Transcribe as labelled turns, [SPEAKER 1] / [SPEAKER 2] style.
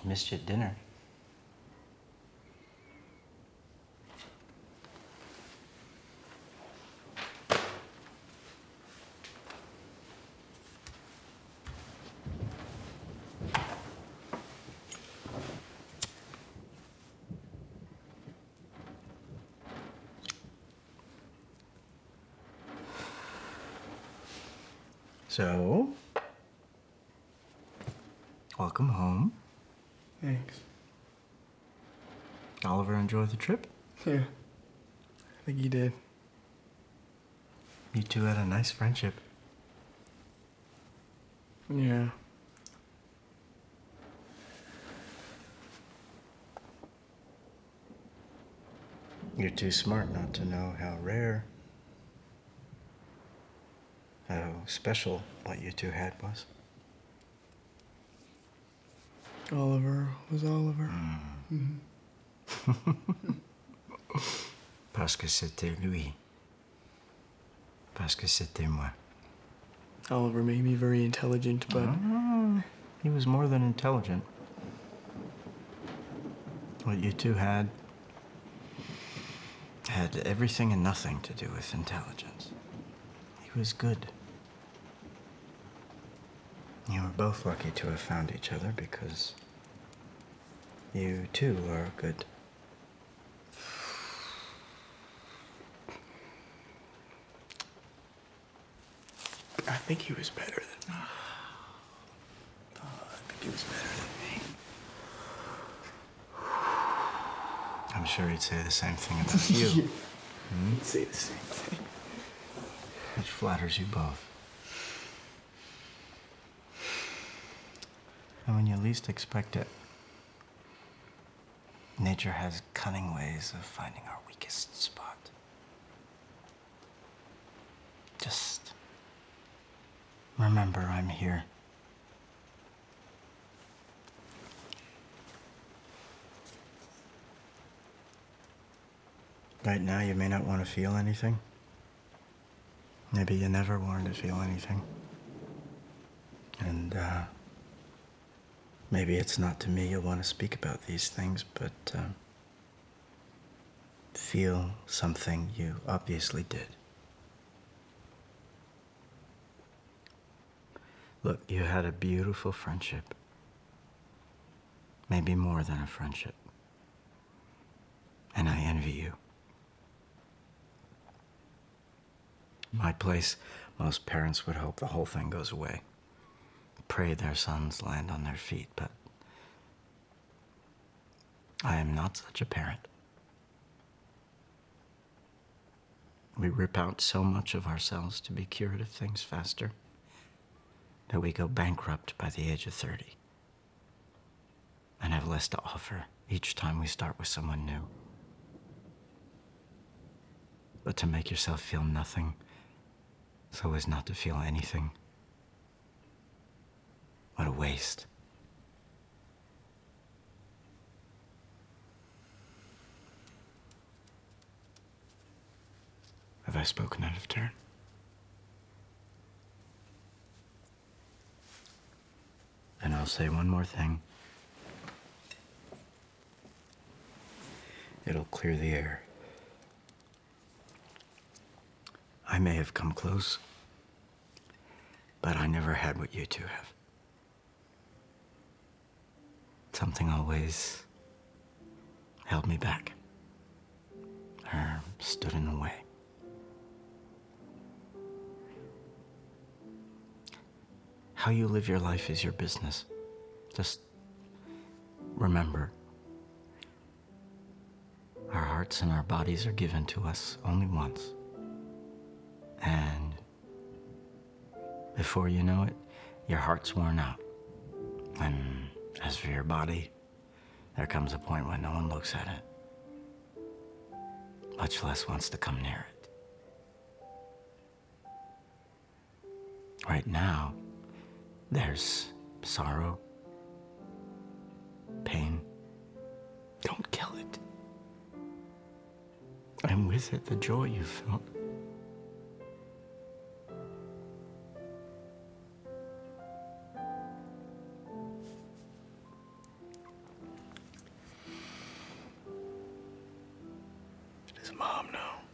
[SPEAKER 1] Missed you at dinner. So, welcome home.
[SPEAKER 2] Thanks.
[SPEAKER 1] Oliver enjoy the trip?
[SPEAKER 2] Yeah. I think he did.
[SPEAKER 1] You two had a nice friendship.
[SPEAKER 2] Yeah.
[SPEAKER 1] You're too smart not to know how rare, how special what you two had was.
[SPEAKER 2] Oliver was Oliver.
[SPEAKER 1] Parce que c'était lui. Parce que c'était moi.
[SPEAKER 2] Oliver made me very intelligent, but
[SPEAKER 1] He was more than intelligent. What you two had everything and nothing to do with intelligence. He was good. You were both lucky to have found each other because you too are good.
[SPEAKER 2] I think he was better than me. I think he was better than me.
[SPEAKER 1] I'm sure he'd say the same thing about you.
[SPEAKER 2] He'd say the same thing.
[SPEAKER 1] Which flatters you both. And when you least expect it, nature has cunning ways of finding our weakest spot. Just remember I'm here. Right now, you may not want to feel anything. Maybe you never wanted to feel anything. And, maybe it's not to me you'll want to speak about these things, but, feel something you obviously did. Look, you had a beautiful friendship. Maybe more than a friendship. And I envy you. My place, most parents would hope the whole thing goes away. Pray their sons land on their feet, but I am not such a parent. We rip out so much of ourselves to be cured of things faster that we go bankrupt by the age of 30 and have less to offer each time we start with someone new. But to make yourself feel nothing so as not to feel anything, what a waste. Have I spoken out of turn? And I'll say one more thing. It'll clear the air. I may have come close, but I never had what you two have. Something always held me back, or stood in the way. How you live your life is your business. Just remember, our hearts and our bodies are given to us only once. And before you know it, your heart's worn out. And as for your body, there comes a point when no one looks at it, much less wants to come near it. Right now, there's sorrow, pain. Don't kill it. And with it, the joy you felt.
[SPEAKER 2] Mom know?